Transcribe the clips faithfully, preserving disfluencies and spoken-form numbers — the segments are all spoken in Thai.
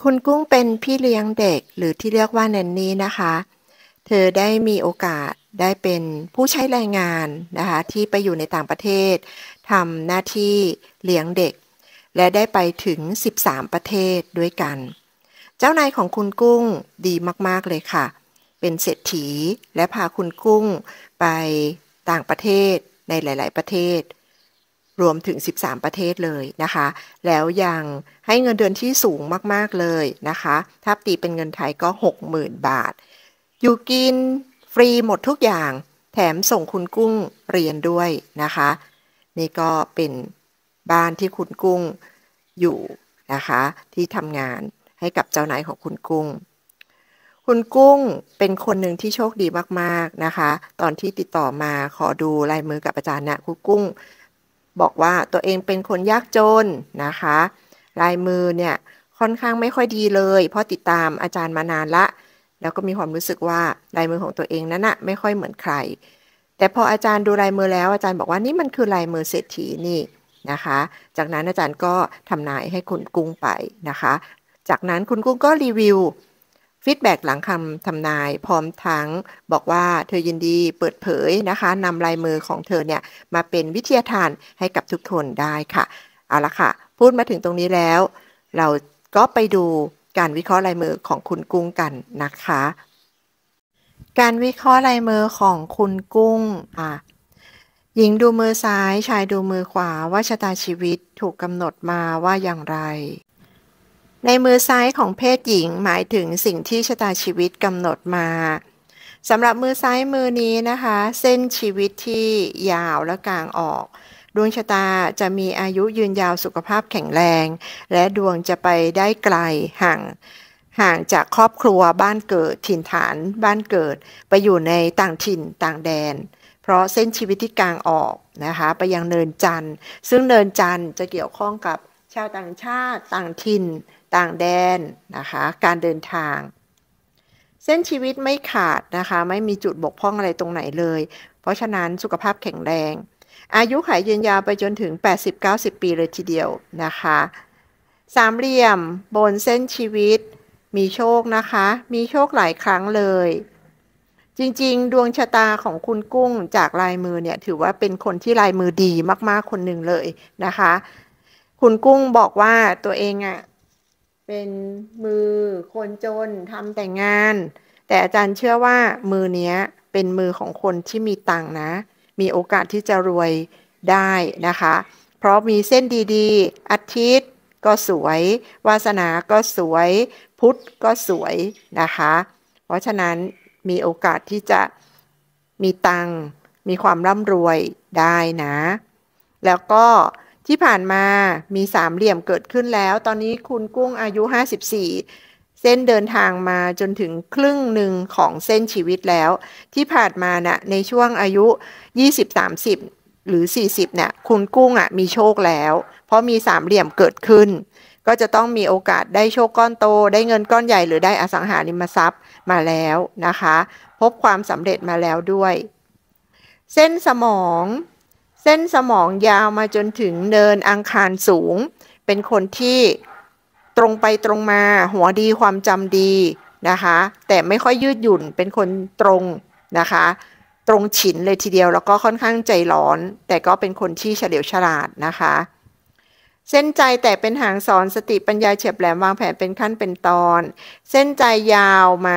คุณกุ้งเป็นพี่เลี้ยงเด็กหรือที่เรียกว่าแนนนี่นะคะเธอได้มีโอกาสได้เป็นผู้ใช้แรงงานนะคะที่ไปอยู่ในต่างประเทศทำหน้าที่เลี้ยงเด็กและได้ไปถึงสิบสามประเทศด้วยกันเจ้านายของคุณกุ้งดีมากๆเลยค่ะเป็นเศรษฐีและพาคุณกุ้งไปต่างประเทศในหลายๆประเทศรวมถึงสิบสามประเทศเลยนะคะแล้วยังให้เงินเดือนที่สูงมากๆเลยนะคะถ้าตีเป็นเงินไทยก็ หกหมื่น บาทอยู่กินฟรีหมดทุกอย่างแถมส่งคุณกุ้งเรียนด้วยนะคะนี่ก็เป็นบ้านที่คุณกุ้งอยู่นะคะที่ทำงานให้กับเจ้านายของคุณกุ้งคุณกุ้งเป็นคนหนึ่งที่โชคดีมากๆนะคะตอนที่ติดต่อมาขอดูลายมือกับอาจารย์นะคุณกุ้งบอกว่าตัวเองเป็นคนยากจนนะคะลายมือเนี่ยค่อนข้างไม่ค่อยดีเลยเพราะติดตามอาจารย์มานานละแล้วก็มีความรู้สึกว่าลายมือของตัวเองนั้นน่ะไม่ค่อยเหมือนใครแต่พออาจารย์ดูลายมือแล้วอาจารย์บอกว่านี่มันคือลายมือเศรษฐีนี่นะคะจากนั้นอาจารย์ก็ทำนายให้คุณกุ้งไปนะคะจากนั้นคุณกุ้งก็รีวิวฟีดแบ็กหลังคำทำนายพร้อมทั้งบอกว่าเธอยินดีเปิดเผยนะคะนำลายมือของเธอเนี่ยมาเป็นวิทยาทานให้กับทุกคนได้ค่ะเอาละค่ะพูดมาถึงตรงนี้แล้วเราก็ไปดูการวิเคราะห์ลายมือของคุณกุ้งกันนะคะการวิเคราะห์ลายมือของคุณกุ้งอ่ะหญิงดูมือซ้ายชายดูมือขวาว่าชะตาชีวิตถูกกำหนดมาว่าอย่างไรในมือซ้ายของเพศหญิงหมายถึงสิ่งที่ชะตาชีวิตกำหนดมาสำหรับมือซ้ายมือนี้นะคะเส้นชีวิตที่ยาวและกลางออกดวงชะตาจะมีอายุยืนยาวสุขภาพแข็งแรงและดวงจะไปได้ไกลห่างห่างจากครอบครัวบ้านเกิดถิ่นฐานบ้านเกิดไปอยู่ในต่างถิ่นต่างแดนเพราะเส้นชีวิตที่กลางออกนะคะไปยังเนินจันทร์ซึ่งเนินจันทร์จะเกี่ยวข้องกับชาวต่างชาติต่างถิ่นต่างแดนนะคะการเดินทางเส้นชีวิตไม่ขาดนะคะไม่มีจุดบกพร่องอะไรตรงไหนเลยเพราะฉะนั้นสุขภาพแข็งแรงอายุขัยยืนยาวไปจนถึง แปดสิบถึงเก้าสิบ ปีเลยทีเดียวนะคะสามเหลี่ยมบนเส้นชีวิตมีโชคนะคะมีโชคหลายครั้งเลยจริงๆดวงชะตาของคุณกุ้งจากลายมือเนี่ยถือว่าเป็นคนที่ลายมือดีมากๆคนหนึ่งเลยนะคะคุณกุ้งบอกว่าตัวเองอ่ะเป็นมือคนจนทำแต่งานแต่อาจารย์เชื่อว่ามือเนี้ยเป็นมือของคนที่มีตังค์นะมีโอกาสที่จะรวยได้นะคะเพราะมีเส้นดีๆอาทิตย์ก็สวยวาสนาก็สวยพุธก็สวยนะคะเพราะฉะนั้นมีโอกาสที่จะมีตังค์มีความร่ำรวยได้นะแล้วก็ที่ผ่านมามีสามเหลี่ยมเกิดขึ้นแล้วตอนนี้คุณกุ้งอายุห้าสิบสี่เส้นเดินทางมาจนถึงครึ่งหนึ่งของเส้นชีวิตแล้วที่ผ่านมานะ่ะในช่วงอายุยี่สิบ สามสิบหรือสี่สิบเนี่ยคุณกุ้งอ่ะมีโชคแล้วเพราะมีสามเหลี่ยมเกิดขึ้นก็จะต้องมีโอกาสได้โชคก้อนโตได้เงินก้อนใหญ่หรือได้อสังหาริมทรัพย์มาแล้วนะคะพบความสำเร็จมาแล้วด้วยเส้นสมองเส้นสมองยาวมาจนถึงเนินอังคารสูงเป็นคนที่ตรงไปตรงมาหัวดีความจำดีนะคะแต่ไม่ค่อยยืดหยุ่นเป็นคนตรงนะคะตรงฉินเลยทีเดียวแล้วก็ค่อนข้างใจร้อนแต่ก็เป็นคนที่เฉลียวฉลาดนะคะเส้นใจแต่เป็นหางสอนสติปัญญาเฉียบแหลมวางแผนเป็นขั้นเป็นตอนเส้นใจยาวมา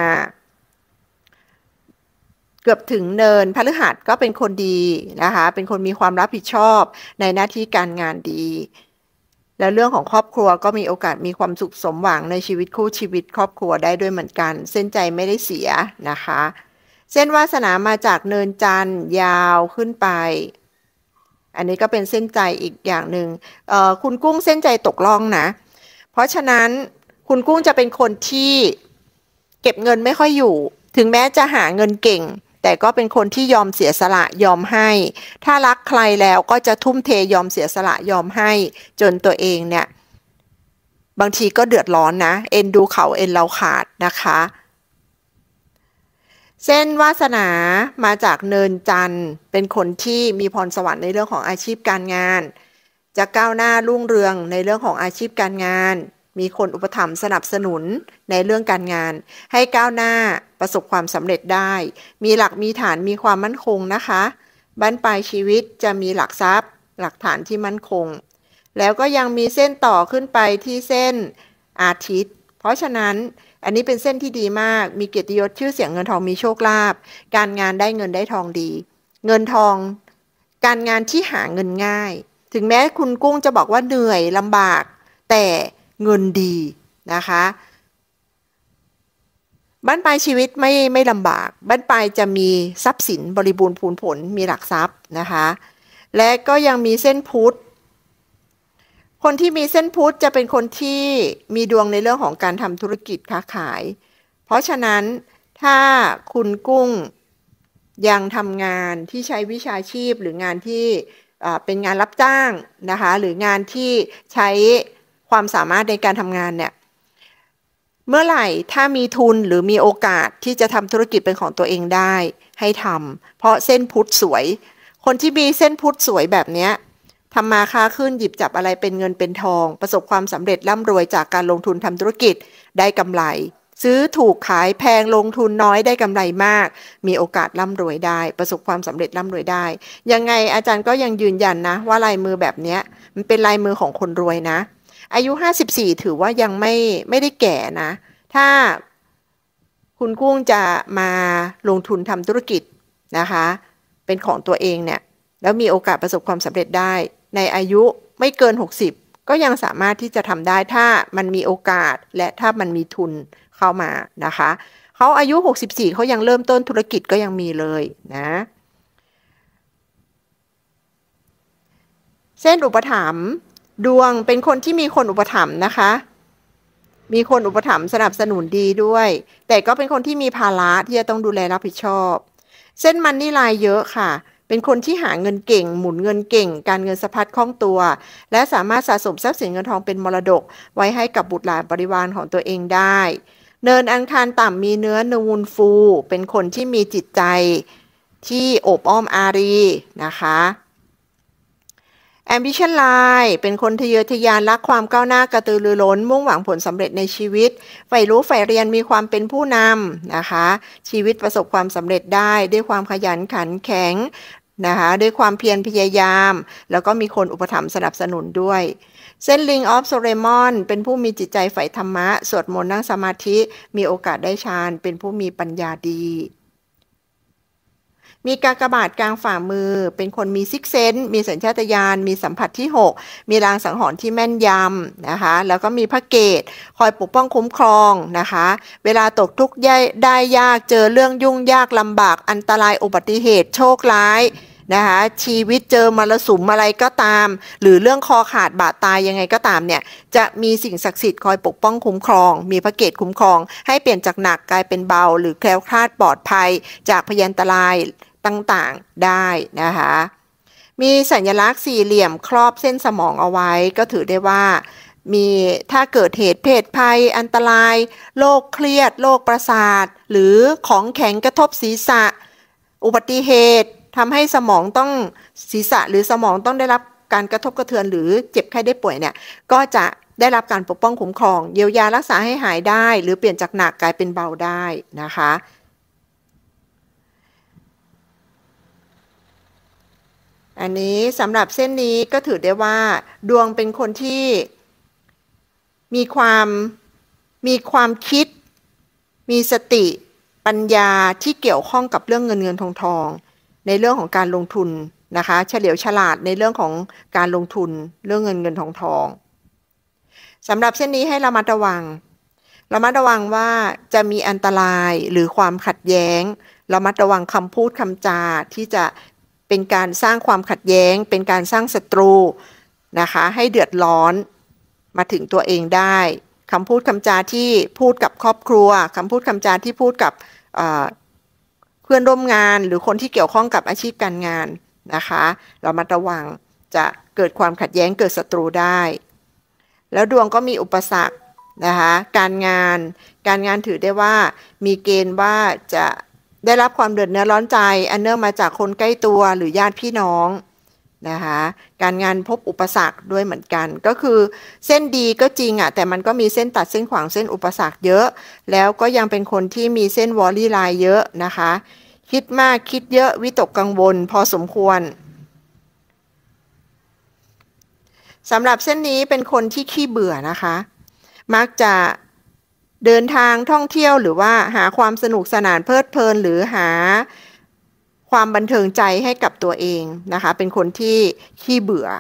เกือบถึงเนินพฤหัสก็เป็นคนดีนะคะเป็นคนมีความรับผิดชอบในหน้าที่การงานดีแล้วเรื่องของครอบครัวก็มีโอกาสมีความสุขสมหวังในชีวิตคู่ชีวิตครอบครัวได้ด้วยเหมือนกันเส้นใจไม่ได้เสียนะคะเส้นวาสนามาจากเนินจันทร์ยาวขึ้นไปอันนี้ก็เป็นเส้นใจอีกอย่างหนึ่งเอ่อคุณกุ้งเส้นใจตกล่องนะเพราะฉะนั้นคุณกุ้งจะเป็นคนที่เก็บเงินไม่ค่อยอยู่ถึงแม้จะหาเงินเก่งแต่ก็เป็นคนที่ยอมเสียสละยอมให้ถ้ารักใครแล้วก็จะทุ่มเทยอมเสียสละยอมให้จนตัวเองเนี่ยบางทีก็เดือดร้อนนะเอ็นดูเขาเอ็นเราขาดนะคะเส้นวาสนามาจากเนินจันทร์เป็นคนที่มีพรสวรรค์ในเรื่องของอาชีพการงานจะก้าวหน้ารุ่งเรืองในเรื่องของอาชีพการงานมีคนอุปถัมภ์สนับสนุนในเรื่องการงานให้ก้าวหน้าประสบความสำเร็จได้มีหลักมีฐานมีความมั่นคงนะคะบั้นปลายชีวิตจะมีหลักทรัพย์หลักฐานที่มั่นคงแล้วก็ยังมีเส้นต่อขึ้นไปที่เส้นอาทิตย์เพราะฉะนั้นอันนี้เป็นเส้นที่ดีมากมีเกียรติยศชื่อเสียงเงินทองมีโชคลาภการงานได้เงินได้ทองดีเงินทองการงานที่หาเงินง่ายถึงแม้คุณกุ้งจะบอกว่าเหนื่อยลำบากแต่เงินดีนะคะบ้านปลายชีวิตไม่ไม่ลำบากบ้านปลายจะมีทรัพย์สินบริบูรณ์พูนผลมีหลักทรัพย์นะคะและก็ยังมีเส้นพุธคนที่มีเส้นพุธจะเป็นคนที่มีดวงในเรื่องของการทำธุรกิจค้าขายเพราะฉะนั้นถ้าคุณกุ้งยังทำงานที่ใช้วิชาชีพหรืองานที่เป็นงานรับจ้างนะคะหรืองานที่ใช้ความสามารถในการทำงานเนี่ยเมื่อไหร่ถ้ามีทุนหรือมีโอกาสที่จะทำธุรกิจเป็นของตัวเองได้ให้ทำเพราะเส้นพุธสวยคนที่มีเส้นพุธสวยแบบนี้ทำมาค้าขึ้นหยิบจับอะไรเป็นเงินเป็นทองประสบความสำเร็จร่ำรวยจากการลงทุนทำธุรกิจได้กำไรซื้อถูกขายแพงลงทุนน้อยได้กำไรมากมีโอกาสร่ำรวยได้ประสบความสำเร็จร่ำรวยได้ยังไงอาจารย์ก็ยังยืนยันนะว่าลายมือแบบนี้มันเป็นลายมือของคนรวยนะอายุห้าสิบสี่ถือว่ายังไม่ไม่ได้แก่นะถ้าคุณกุ้งจะมาลงทุนทำธุรกิจนะคะเป็นของตัวเองเนี่ยแล้วมีโอกาสประสบความสำเร็จได้ในอายุไม่เกินหกสิบก็ยังสามารถที่จะทำได้ถ้ามันมีโอกาสและถ้ามันมีทุนเข้ามานะคะเขาอายุหกสิบสี่เขายังเริ่มต้นธุรกิจก็ยังมีเลยนะเส้นอุปถัมภ์ดวงเป็นคนที่มีคนอุปถัมภ์นะคะมีคนอุปถัมภ์สนับสนุนดีด้วยแต่ก็เป็นคนที่มีภาระที่จะต้องดูแลรับผิดชอบเส้นมันนี่ลายเยอะค่ะเป็นคนที่หาเงินเก่งหมุนเงินเก่งการเงินสะพัดคล่องตัวและสามารถสะสมทรัพย์สินเงินทองเป็นมรดกไว้ให้กับบุตรหลานบริวารของตัวเองได้เนินอังคารต่ำมีเนื้อนูนฟูเป็นคนที่มีจิตใจที่อบอ้อมอารีนะคะ Ambition Line เป็นคนทะเยอทะยานรักความก้าวหน้ากระตือรือร้นมุ่งหวังผลสำเร็จในชีวิตใฝ่รู้ใฝ่เรียนมีความเป็นผู้นำนะคะชีวิตประสบความสำเร็จได้ด้วยความขยันขันแข็งนะคะด้วยความเพียรพยายามแล้วก็มีคนอุปถัมภ์สนับสนุนด้วยเส้น Ring of Solomon เป็นผู้มีจิตใจใฝ่ธรรมะสวดมนต์นั่งสมาธิมีโอกาสได้ฌานเป็นผู้มีปัญญาดีมีกากบาทกลางฝ่ามือเป็นคนมีซิกเซนส์มีสัญชาตญาณมีสัมผัสที่หกมีลางสังหรณ์ที่แม่นยำนะคะแล้วก็มีพระเกศคอยปกป้องคุ้มครองนะคะเวลาตกทุกข์ได้ยากเจอเรื่องยุ่งยากลำบากอันตรายอุบัติเหตุโชคร้ายนะคะชีวิตเจอมรสุมอะไรก็ตามหรือเรื่องคอขาดบาดตายยังไงก็ตามเนี่ยจะมีสิ่งศักดิ์สิทธิ์คอยปกป้องคุ้มครองมีพระเกศคุ้มครองให้เปลี่ยนจากหนักกลายเป็นเบาหรือแคล้วคลาดปลอดภัยจากพยันตรายต่างๆได้นะคะมีสัญลักษณ์สี่เหลี่ยมครอบเส้นสมองเอาไว้ก็ถือได้ว่ามีถ้าเกิดเหตุเพศภัยอันตรายโรคเครียดโรคประสาทหรือของแข็งกระทบศีรษะอุบัติเหตุทำให้สมองต้องศีรษะหรือสมองต้องได้รับการกระทบกระเทือนหรือเจ็บไข้ได้ป่วยเนี่ยก็จะได้รับการปกป้องคุ้มครองเยียวยารักษาให้หายได้หรือเปลี่ยนจากหนักกลายเป็นเบาได้นะคะอันนี้สำหรับเส้นนี้ก็ถือได้ว่าดวงเป็นคนที่มีความมีความคิดมีสติปัญญาที่เกี่ยวข้องกับเรื่องเงินเงินทองทองในเรื่องของการลงทุนนะคะเฉลียวฉลาดในเรื่องของการลงทุนเรื่องเงินเงินทองทองสำหรับเส้นนี้ให้ระมัดระวังระมัดระวังว่าจะมีอันตรายหรือความขัดแย้งระมัดระวังคำพูดคำจาที่จะเป็นการสร้างความขัดแย้งเป็นการสร้างศัตรูนะคะให้เดือดร้อนมาถึงตัวเองได้คำพูดคำจาที่พูดกับครอบครัวคำพูดคำจาที่พูดกับเพื่อนร่วมงานหรือคนที่เกี่ยวข้องกับอาชีพการงานนะคะเรามาระวังจะเกิดความขัดแย้งเกิดศัตรูได้แล้วดวงก็มีอุปสรรคนะคะการงานการงานถือได้ว่ามีเกณฑ์ว่าจะได้รับความเดือดเนื้อร้อนใจอันเนื่องมาจากคนใกล้ตัวหรือญาติพี่น้องนะคะการงานพบอุปสรรคด้วยเหมือนกันก็คือเส้นดีก็จริงอ่ะแต่มันก็มีเส้นตัดเส้นขวางเส้นอุปสรรคเยอะแล้วก็ยังเป็นคนที่มีเส้นวอลลี่ไลน์เยอะนะคะคิดมากคิดเยอะวิตกกังวลพอสมควรสำหรับเส้นนี้เป็นคนที่ขี้เบื่อนะคะมักจะเดินทางท่องเที่ยวหรือว่าหาความสนุกสนานเพลิดเพลินหรือหาความบันเทิงใจให้กับตัวเองนะคะเป็นคนที่ขี้เบื่อ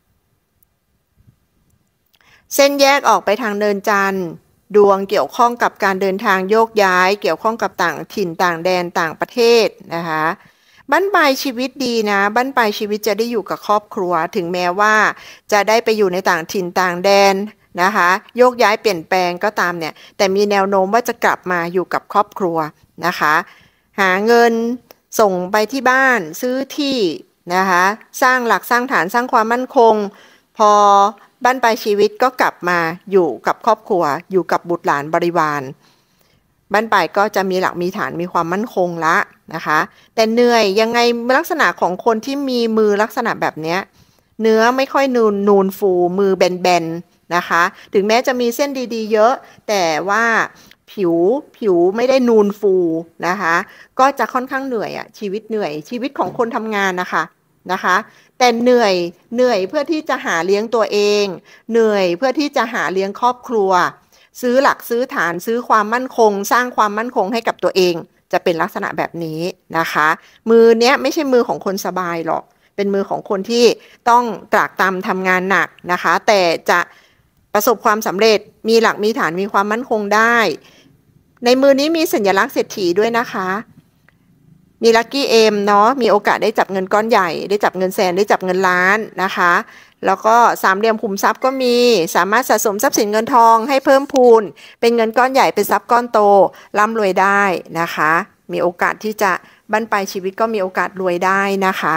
เส้นแยกออกไปทางเนินจันทร์ดวงเกี่ยวข้องกับการเดินทางโยกย้ายเกี่ยวข้องกับต่างถิ่นต่างแดนต่างประเทศนะคะบั้นปลายชีวิตดีนะบั้นปลายชีวิตจะได้อยู่กับครอบครัวถึงแม้ว่าจะได้ไปอยู่ในต่างถิ่นต่างแดนนะคะโยกย้ายเปลี่ยนแปลงก็ตามเนี่ยแต่มีแนวโน้มว่าจะกลับมาอยู่กับครอบครัวนะคะหาเงินส่งไปที่บ้านซื้อที่นะคะสร้างหลักสร้างฐานสร้างความมั่นคงพอบ้านปลายชีวิตก็กลับมาอยู่กับครอบครัวอยู่กับบุตรหลานบริวารบ้านปลายก็จะมีหลักมีฐานมีความมั่นคงละนะคะแต่เหนื่อยยังไงลักษณะของคนที่มีมือลักษณะแบบนี้เนื้อไม่ค่อยนูนนูนฟูมือแบนๆนะคะถึงแม้จะมีเส้นดีๆเยอะแต่ว่าผิวผิวไม่ได้นูนฟูนะคะก็จะค่อนข้างเหนื่อยอ่ะชีวิตเหนื่อยชีวิตของคนทำงานนะคะนะคะแต่เหนื่อยเหนื่อยเพื่อที่จะหาเลี้ยงตัวเองเหนื่อยเพื่อที่จะหาเลี้ยงครอบครัวซื้อหลักซื้อฐานซื้อความมั่นคงสร้างความมั่นคงให้กับตัวเองจะเป็นลักษณะแบบนี้นะคะมือเนี้ยไม่ใช่มือของคนสบายหรอกเป็นมือของคนที่ต้องตรากตรำทำงานหนักนะคะแต่จะประสบความสำเร็จมีหลักมีฐานมีความมั่นคงได้ในมือนี้มีสัญลักษณ์เศรษฐีด้วยนะคะมีลัคกี้เอมเนาะมีโอกาสได้จับเงินก้อนใหญ่ได้จับเงินแสนได้จับเงินล้านนะคะแล้วก็สามเหลี่ยมขุมทรัพย์ก็มีสามารถสะสมทรัพย์สินเงินทองให้เพิ่มพูนเป็นเงินก้อนใหญ่เป็นทรัพย์ก้อนโตร่ำรวยได้นะคะมีโอกาสที่จะบั้นปลายชีวิตก็มีโอกาสรวยได้นะคะ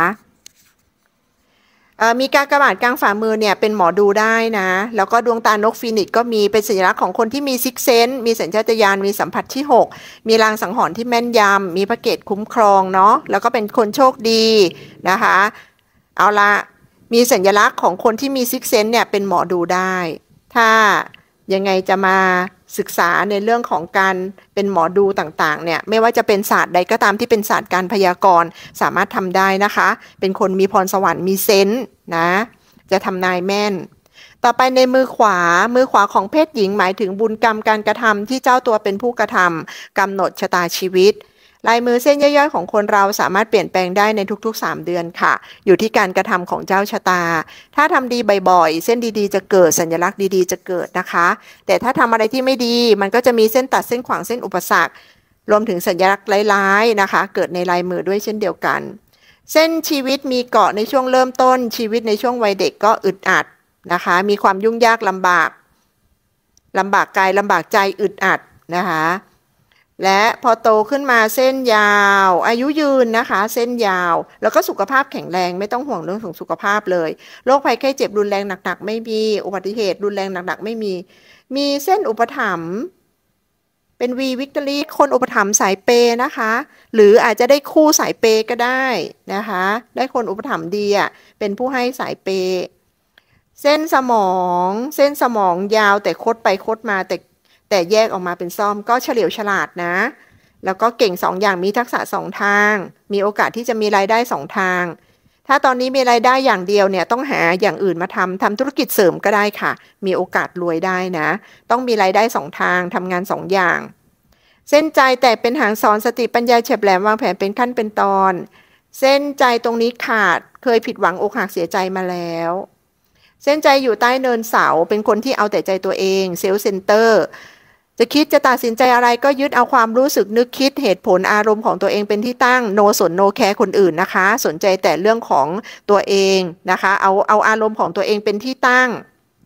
มีกากบาทกลางฝ่ามือเนี่ยเป็นหมอดูได้นะแล้วก็ดวงตานกฟีนิกซ์ก็มีเป็นสัญลักษณ์ของคนที่มีซิกเซนส์มีสัญชาตญาณมีสัมผัสที่หกมีลางสังหรณ์ที่แม่นยำมีพระเกศคุ้มครองเนาะแล้วก็เป็นคนโชคดีนะคะเอาละมีสัญลักษณ์ของคนที่มีซิกเซนส์เนี่ยเป็นหมอดูได้ถ้ายังไงจะมาศึกษาในเรื่องของการเป็นหมอดูต่างๆเนี่ยไม่ว่าจะเป็นศาสตร์ใดก็ตามที่เป็นศาสตร์การพยากรณ์สามารถทำได้นะคะเป็นคนมีพรสวรรค์มีเซนส์นะจะทำนายแม่นต่อไปในมือขวามือขวาของเพศหญิงหมายถึงบุญกรรมการกระทำที่เจ้าตัวเป็นผู้กระทำกำหนดชะตาชีวิตลายมือเส้นย่อยๆของคนเราสามารถเปลี่ยนแปลงได้ในทุกๆสามเดือนค่ะอยู่ที่การกระทำของเจ้าชะตาถ้าทำดีบ่อยๆเส้นดีๆจะเกิดสัญลักษณ์ดีๆจะเกิดนะคะแต่ถ้าทำอะไรที่ไม่ดีมันก็จะมีเส้นตัดเส้นขวางเส้นอุปสรรครวมถึงสัญลักษณ์ร้ายๆนะคะเกิดในลายมือด้วยเช่นเดียวกันเส้นชีวิตมีเกาะในช่วงเริ่มต้นชีวิตในช่วงวัยเด็กก็อึดอัดนะคะมีความยุ่งยากลำบากลำบากกายลำบากใจอึดอัดนะคะและพอโตขึ้นมาเส้นยาวอายุยืนนะคะเส้นยาวแล้วก็สุขภาพแข็งแรงไม่ต้องห่วงเรื่องของสุขภาพเลยโรคภัยไข้เจ็บรุนแรงหนักๆไม่มีอุบัติเหตุรุนแรงหนักๆไม่มีมีเส้นอุปถัมภ์เป็นวีวิกตอรี่คนอุปถัมภ์สายเปนะคะหรืออาจจะได้คู่สายเปก็ได้นะคะได้คนอุปถัมภ์ดีอ่ะเป็นผู้ให้สายเปเส้นสมองเส้นสมองยาวแต่คดไปคดมาแต่แต่แยกออกมาเป็นซ่อมก็เฉลียวฉลาดนะแล้วก็เก่งสองอย่างมีทักษะสองทางมีโอกาสที่จะมีรายได้สองทางถ้าตอนนี้มีรายได้อย่างเดียวเนี่ยต้องหาอย่างอื่นมาทำทำธุรกิจเสริมก็ได้ค่ะมีโอกาสรวยได้นะต้องมีรายได้สองทางทำงานสองอย่างเส้นใจแต่เป็นหางสอนสติปัญญาเฉียบแหลมวางแผนเป็นขั้นเป็นตอนเส้นใจตรงนี้ขาดเคยผิดหวังอกหักเสียใจมาแล้วเส้นใจอยู่ใต้เนินเสาเป็นคนที่เอาแต่ใจตัวเองเซลล์เซนเตอร์จะคิดจะตัดสินใจอะไรก็ยึดเอาความรู้สึกนึกคิดเหตุผลอารมณ์ของตัวเองเป็นที่ตั้งโนสนโนแคร์คนอื่นนะคะสนใจแต่เรื่องของตัวเองนะคะเอาเอาอารมณ์ของตัวเองเป็นที่ตั้ง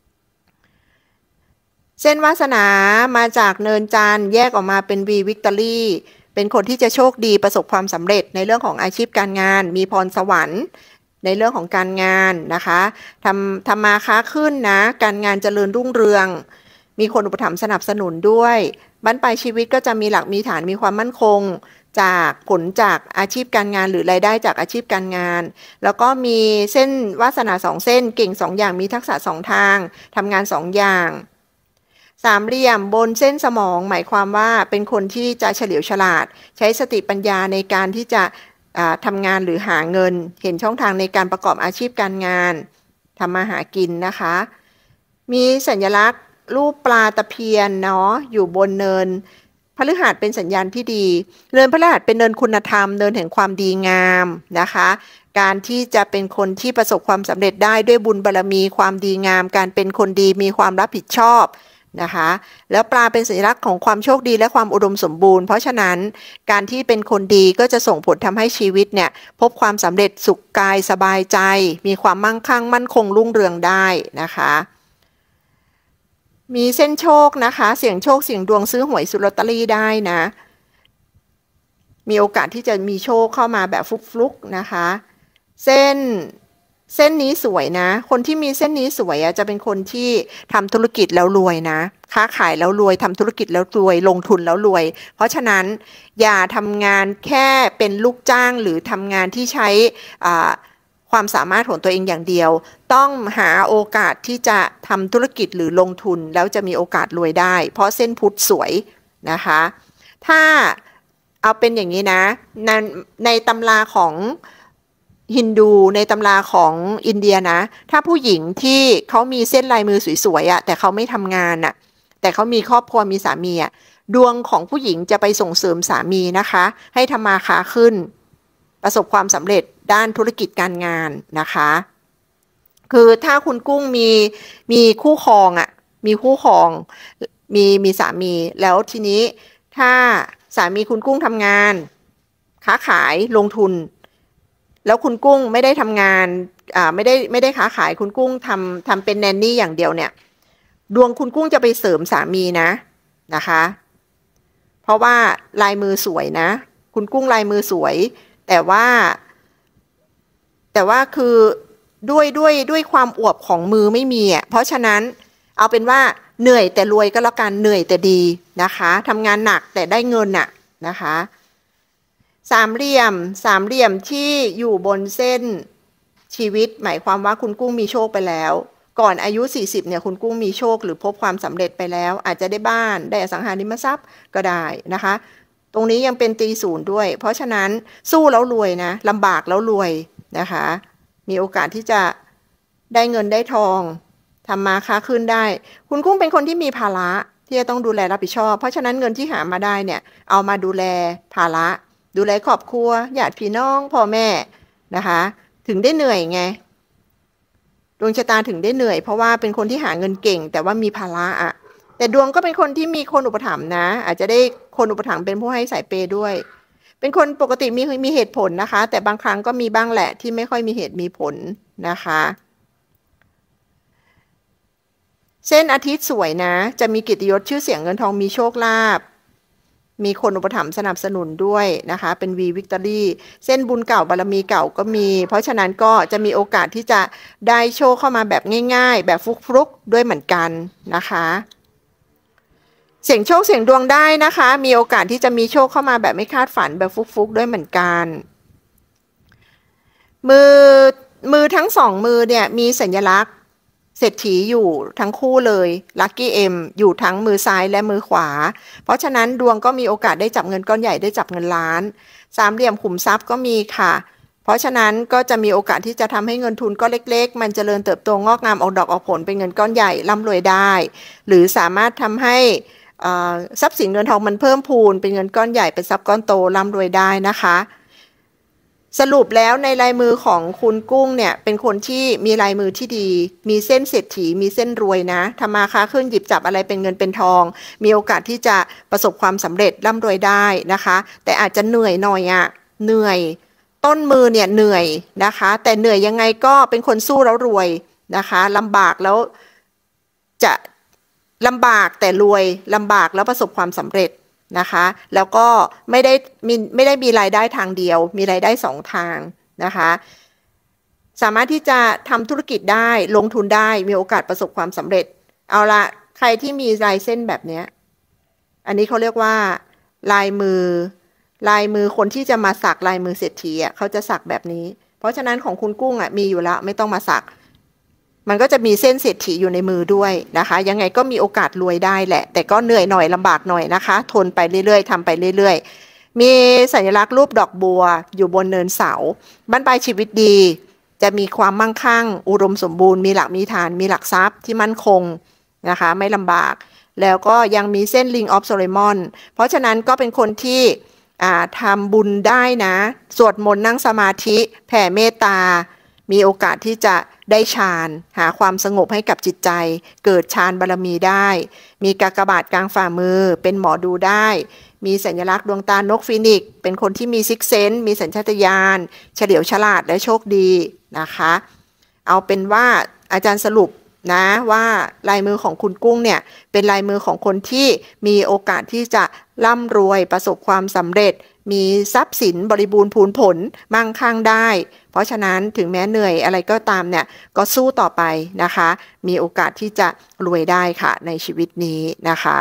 เส้นวาสนามาจากเนินจันทร์แยกออกมาเป็นวีวิกตอรี่เป็นคนที่จะโชคดีประสบความสำเร็จในเรื่องของอาชีพการงานมีพรสวรรค์ในเรื่องของการงานนะคะทำทำมาค้าขึ้นนะการงานเจริญรุ่งเรืองมีคนอุปถัมภ์สนับสนุนด้วยบั้นปลายชีวิตก็จะมีหลักมีฐานมีความมั่นคงจากผลจากอาชีพการงานหรือรายได้จากอาชีพการงานแล้วก็มีเส้นวาสนาสองเส้นเก่งสองอย่างมีทักษะสองทางทำงานสองอย่างสามเหลี่ยมบนเส้นสมองหมายความว่าเป็นคนที่จะเฉลียวฉลาดใช้สติปัญญาในการที่จะทำงานหรือหาเงินเห็นช่องทางในการประกอบอาชีพการงานทำมาหากินนะคะมีสัญลักษณ์รูปปลาตะเพียนเนาะอยู่บนเนินพฤหัสเป็นสัญญาณที่ดีเนินพฤหัสเป็นเนินคุณธรรมเนินแห่งความดีงามนะคะการที่จะเป็นคนที่ประสบความสำเร็จได้ด้วยบุญบารมีความดีงามการเป็นคนดีมีความรับผิดชอบนะคะแล้วปลาเป็นสัญลักษณ์ของความโชคดีและความอุดมสมบูรณ์เพราะฉะนั้นการที่เป็นคนดีก็จะส่งผลทำให้ชีวิตเนี่ยพบความสำเร็จสุขกายสบายใจมีความมั่งคั่งมั่นคงรุ่งเรืองได้นะคะมีเส้นโชคนะคะเสี่ยงโชคเสี่ยงดวงซื้อหวยซื้อลอตเตอรี่ได้นะมีโอกาสที่จะมีโชคเข้ามาแบบฟลุกๆนะคะเส้นเส้นนี้สวยนะคนที่มีเส้นนี้สวยจะเป็นคนที่ทำธุรกิจแล้วรวยนะค้าขายแล้วรวยทำธุรกิจแล้วรวยลงทุนแล้วรวยเพราะฉะนั้นอย่าทำงานแค่เป็นลูกจ้างหรือทำงานที่ใช้ความสามารถของตัวเองอย่างเดียวต้องหาโอกาสที่จะทำธุรกิจหรือลงทุนแล้วจะมีโอกาสรวยได้เพราะเส้นพุธสวยนะคะถ้าเอาเป็นอย่างนี้นะในในตำราของฮินดูในตำราของอินเดียนะถ้าผู้หญิงที่เขามีเส้นลายมือสวยๆอ่ะแต่เขาไม่ทำงานอ่ะแต่เขามีครอบครัวมีสามีอ่ะดวงของผู้หญิงจะไปส่งเสริมสามีนะคะให้ทำมาค้าขึ้นประสบความสำเร็จด้านธุรกิจการงานนะคะคือถ้าคุณกุ้งมีมีคู่ครองอ่ะมีคู่ครองมีมีสามีแล้วทีนี้ถ้าสามีคุณกุ้งทำงานค้าขายลงทุนแล้วคุณกุ้งไม่ได้ทำงานอ่าไม่ได้ไม่ได้ค้าขายคุณกุ้งทำทำเป็นแนนนี่อย่างเดียวเนี่ยดวงคุณกุ้งจะไปเสริมสามีนะนะคะเพราะว่าลายมือสวยนะคุณกุ้งลายมือสวยแต่ว่าแต่ว่าคือด้วยด้วยด้วยความอวบของมือไม่มีอ่ะเพราะฉะนั้นเอาเป็นว่าเหนื่อยแต่รวยก็แล้วกันเหนื่อยแต่ดีนะคะทำงานหนักแต่ได้เงินน่ะนะคะสามเหลี่ยมสามเหลี่ยมที่อยู่บนเส้นชีวิตหมายความว่าคุณกุ้งมีโชคไปแล้วก่อนอายุสี่สิบเนี่ยคุณกุ้งมีโชคหรือพบความสำเร็จไปแล้วอาจจะได้บ้านได้อสังหาริมทรัพย์ก็ได้นะคะตรงนี้ยังเป็นตีศูนย์ด้วยเพราะฉะนั้นสู้แล้วรวยนะลำบากแล้วรวยนะคะมีโอกาสที่จะได้เงินได้ทองทำมาค้าขึ้นได้คุณกุ้งเป็นคนที่มีภาระที่จะต้องดูแลรับผิดชอบเพราะฉะนั้นเงินที่หามาได้เนี่ยเอามาดูแลภาระดูแลครอบครัวญาติพี่น้องพ่อแม่นะคะถึงได้เหนื่อยไงดวงชะตาถึงได้เหนื่อยเพราะว่าเป็นคนที่หาเงินเก่งแต่ว่ามีภาระอะแต่ดวงก็เป็นคนที่มีคนอุปถัมภ์นะอาจจะได้คนอุปถัมภ์เป็นผู้ให้สายเปย์ด้วยเป็นคนปกติมีมีเหตุผลนะคะแต่บางครั้งก็มีบ้างแหละที่ไม่ค่อยมีเหตุมีผลนะคะเส้นอาทิตย์สวยนะจะมีเกียรติยศชื่อเสียงเงินทองมีโชคลาภมีคนอุปถัมภ์สนับสนุนด้วยนะคะเป็นวีวิกตอรี่เส้นบุญเก่าบารมีเก่าก็มีเพราะฉะนั้นก็จะมีโอกาสที่จะได้โชคเข้ามาแบบง่ายๆแบบฟลุกๆด้วยเหมือนกันนะคะเสี่ยงโชคเสี่ยงดวงได้นะคะมีโอกาสที่จะมีโชคเข้ามาแบบไม่คาดฝันแบบฟุกๆด้วยเหมือนกันมือมือทั้งสองมือเนี่ยมีสัญลักษณ์เศรษฐีอยู่ทั้งคู่เลยลัคกี้เอ็มอยู่ทั้งมือซ้ายและมือขวาเพราะฉะนั้นดวงก็มีโอกาสได้จับเงินก้อนใหญ่ได้จับเงินล้านสามเหลี่ยมขุมทรัพย์ก็มีค่ะเพราะฉะนั้นก็จะมีโอกาสที่จะทำให้เงินทุนก็เล็กๆมันเจริญเติบโตงอกงามออกดอกออกผลเป็นเงินก้อนใหญ่ร่ำรวยได้หรือสามารถทำให้ทรัพย์สินเงินทองมันเพิ่มพูนเป็นเงินก้อนใหญ่เป็นทรัพย์ก้อนโตร่ำรวยได้นะคะสรุปแล้วในลายมือของคุณกุ้งเนี่ยเป็นคนที่มีลายมือที่ดีมีเส้นเศรษฐีมีเส้นรวยนะทำมาค้าขึ้นหยิบจับอะไรเป็นเงินเป็นทองมีโอกาสที่จะประสบความสำเร็จร่ำรวยได้นะคะแต่อาจจะเหนื่อยหน่อยอะเหนื่อยต้นมือเนี่ยเหนื่อยนะคะแต่เหนื่อยยังไงก็เป็นคนสู้แล้วรวยนะคะลำบากแล้วจะลำบากแต่รวยลำบากแล้วประสบความสำเร็จนะคะแล้วก็ไม่ได้มีไม่ได้มีรายได้ทางเดียวมีรายได้สองทางนะคะสามารถที่จะทำธุรกิจได้ลงทุนได้มีโอกาสประสบความสำเร็จเอาละใครที่มีลายเส้นแบบนี้อันนี้เขาเรียกว่าลายมือลายมือคนที่จะมาสักลายมือเศรษฐีอ่ะเขาจะสักแบบนี้เพราะฉะนั้นของคุณกุ้งอ่ะมีอยู่แล้วไม่ต้องมาสักมันก็จะมีเส้นเศรษฐีอยู่ในมือด้วยนะคะยังไงก็มีโอกาสรวยได้แหละแต่ก็เหนื่อยหน่อยลำบากหน่อยนะคะทนไปเรื่อยๆทำไปเรื่อยๆมีสัญลักษณ์รูปดอกบัวอยู่บนเนินเสาบั้นปลายชีวิตดีจะมีความมั่งคั่งอุดมสมบูรณ์มีหลักมีฐานมีหลักทรัพย์ที่มั่นคงนะคะไม่ลำบากแล้วก็ยังมีเส้น Ring of Solomon เพราะฉะนั้นก็เป็นคนที่ทำบุญได้นะสวดมนต์นั่งสมาธิแผ่เมตตามีโอกาสที่จะได้ฌานหาความสงบให้กับจิตใจเกิดฌานบารมีได้มีกากบาทกลางฝ่ามือเป็นหมอดูได้มีสัญลักษณ์ดวงตานกฟีนิกซ์เป็นคนที่มีซิกเซนส์มีสัญชาตญาณเฉลียวฉลาดและโชคดีนะคะเอาเป็นว่าอาจารย์สรุปนะว่าลายมือของคุณกุ้งเนี่ยเป็นลายมือของคนที่มีโอกาสที่จะร่ำรวยประสบความสำเร็จมีทรัพย์สินบริบูรณ์พูนผลมั่งคั่งได้เพราะฉะนั้นถึงแม้เหนื่อยอะไรก็ตามเนี่ยก็สู้ต่อไปนะคะมีโอกาสที่จะรวยได้ค่ะในชีวิตนี้นะคะ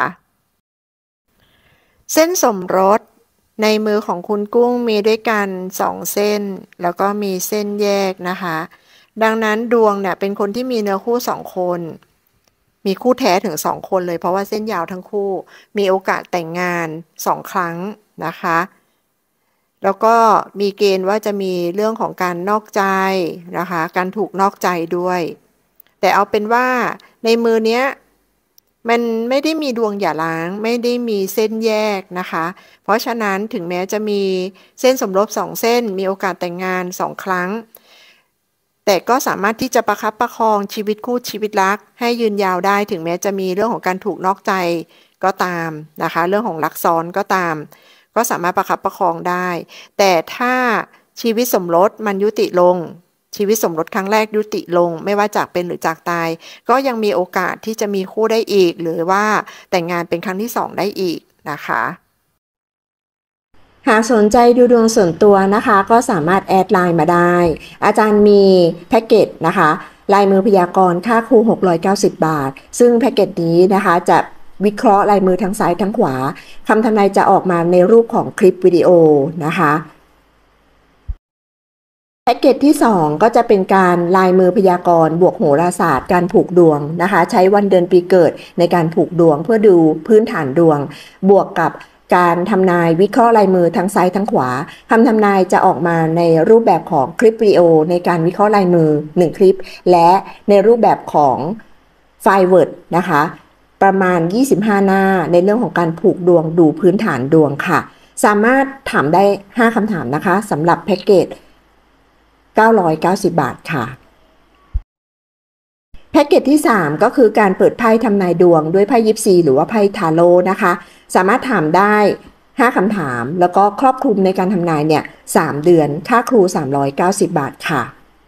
เส้นสมรสในมือของคุณกุ้งมีด้วยกันสองเส้นแล้วก็มีเส้นแยกนะคะดังนั้นดวงเนี่ยเป็นคนที่มีเนื้อคู่สองคนมีคู่แท้ถึงสองคนเลยเพราะว่าเส้นยาวทั้งคู่มีโอกาสแต่งงานสองครั้งนะคะแล้วก็มีเกณฑ์ว่าจะมีเรื่องของการนอกใจนะคะการถูกนอกใจด้วยแต่เอาเป็นว่าในมือเนี้ยมันไม่ได้มีดวงหย่าร้างไม่ได้มีเส้นแยกนะคะเพราะฉะนั้นถึงแม้จะมีเส้นสมรสสองเส้นมีโอกาสแต่งงานสองครั้งแต่ก็สามารถที่จะประคับประคองชีวิตคู่ชีวิตรักให้ยืนยาวได้ถึงแม้จะมีเรื่องของการถูกนอกใจก็ตามนะคะเรื่องของรักซ้อนก็ตามก็สามารถประคับประคองได้แต่ถ้าชีวิตสมรสมันยุติลงชีวิตสมรสครั้งแรกยุติลงไม่ว่าจากเป็นหรือจากตายก็ยังมีโอกาสที่จะมีคู่ได้อีกหรือว่าแต่งงานเป็นครั้งที่สองได้อีกนะคะหากสนใจดูดวงส่วนตัวนะคะก็สามารถแอดไลน์มาได้อาจารย์มีแพ็กเกจนะคะลายมือพยากรณ์ค่าครูหกร้อยเก้าสิบบาทซึ่งแพ็กเกจนี้นะคะจะวิเคราะห์ลายมือทั้งซ้ายทั้งขวาคำทำนายจะออกมาในรูปของคลิปวิดีโอนะคะแพ็กเกจที่สองก็จะเป็นการลายมือพยากรณ์บวกโหราศาสตร์การผูกดวงนะคะใช้วันเดือนปีเกิดในการผูกดวงเพื่อดูพื้นฐานดวงบวกกับการทำนายวิเคราะห์ลายมือทั้งซ้ายทั้งขวาคำทำนายจะออกมาในรูปแบบของคลิปวิดีโอในการวิเคราะห์ลายมือหนึ่งคลิปและในรูปแบบของไฟล์ Word นะคะประมาณยี่สิบห้าหน้าในเรื่องของการผูกดวงดูพื้นฐานดวงค่ะสามารถถามได้ห้าคำถามนะคะสำหรับแพ็กเกจเก้าร้อยเก้าสิบบาทค่ะแพ็กเกจที่สามก็คือการเปิดไพ่ทำนายดวงด้วยไพ่ยิปซีหรือว่าไพ่ทาโร่นะคะสามารถถามได้ห้าคำถามแล้วก็ครอบคลุมในการทำนายเนี่ยสามเดือนค่าครูสามร้อยเก้าสิบบาทค่ะ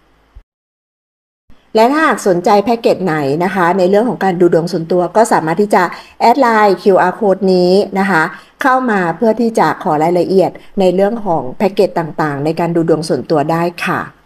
และถ้าหากสนใจแพ็กเกจไหนนะคะในเรื่องของการดูดวงส่วนตัวก็สามารถที่จะแอดไลน์ คิว อาร์ Code นี้นะคะเข้ามาเพื่อที่จะขอรายละเอียดในเรื่องของแพ็กเกจต่างๆในการดูดวงส่วนตัวได้ค่ะ